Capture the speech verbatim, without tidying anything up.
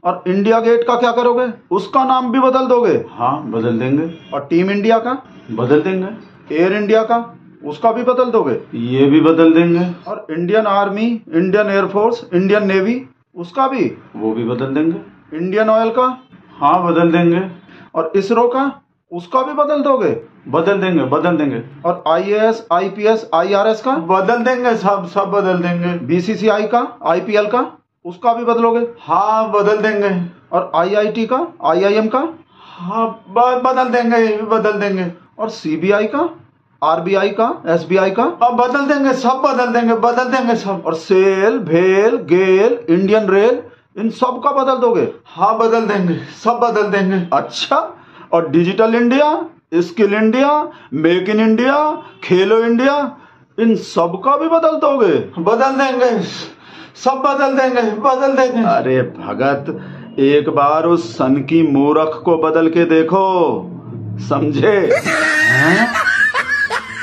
और India gate का क्या करोगे? उसका नाम भी बदल दोगे? हाँ बदल देंगे। और टीम इंडिया का? बदल देंगे। एयर इंडिया का? उसका भी बदल दोगे? ये भी बदल देंगे। और Indian army, Indian air force, Indian navy, उसका भी? वो भी बदल देंगे। इंडियन ऑयल का? हाँ बदल देंगे। और इसरो का? उसका भी बदल दोगे? बदल देंगे बदल देंगे। और I A S, I P S, I R S का? बदल देंगे, सब सब बदल देंगे। बी सी सी आई का, आई पी एल का, उसका भी बदलोगे? हाँ बदल देंगे। और आई आई टी का, आई आई एम का? हाँ ब- बदल देंगे, ये भी बदल देंगे। और सी बी आई का, आर बी आई का, एस बी आई का? अब बदल देंगे, सब बदल देंगे, बदल देंगे सब। और सेल, भेल, गेल, इंडियन रेल, इन सब का बदल दोगे? हाँ बदल देंगे, सब बदल देंगे। अच्छा, और digital India, skill India, make in India, Khelo India, इन सब का भी बदल दोगे? बदल देंगे, सब बदल देंगे, बदल देंगे। अरे भगत, एक बार उस सन की मूरख को बदल के देखो, समझे? हैं?